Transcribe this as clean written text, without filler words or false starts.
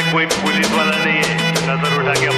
कोई पुलिस वाला नहीं है, नजर उठा के